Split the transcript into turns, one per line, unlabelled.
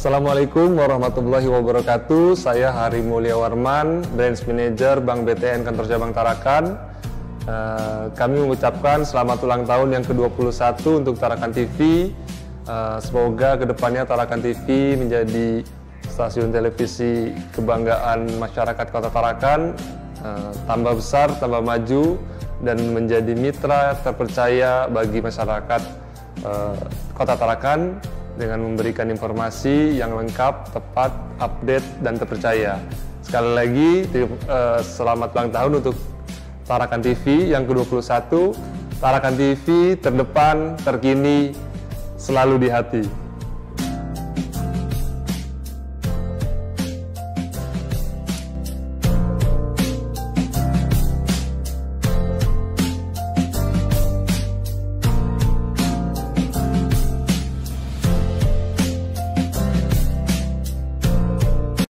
Assalamualaikum warahmatullahi wabarakatuh. Saya Hari Mulya Warman, Branch Manager Bank BTN Kantor Cabang Tarakan. Kami mengucapkan selamat ulang tahun yang ke-21 untuk Tarakan TV. Semoga kedepannya Tarakan TV menjadi stasiun televisi kebanggaan masyarakat Kota Tarakan, tambah besar, tambah maju, dan menjadi mitra terpercaya bagi masyarakat Kota Tarakan dengan memberikan informasi yang lengkap, tepat, update, dan terpercaya. Sekali lagi, selamat ulang tahun untuk Tarakan TV yang ke-21. Tarakan TV terdepan, terkini, selalu di hati.